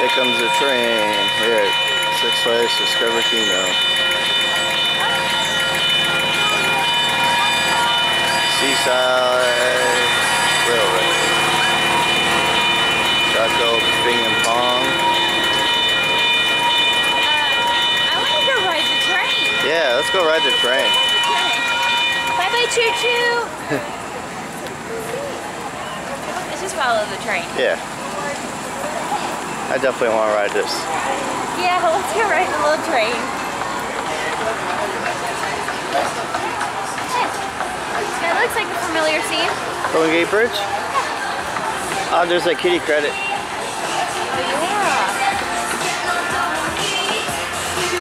Here comes the train here at Six Flags Discover Kino. Seaside Railroad. Chaco Ping and Pong. I want to go ride the train. Yeah, let's go ride the train. Bye bye, choo choo. Let's just follow the train. Yeah. I definitely want to ride this. Yeah, let's go ride the little train. That looks like a familiar scene. Golden Gate Bridge? Oh, there's a kitty credit.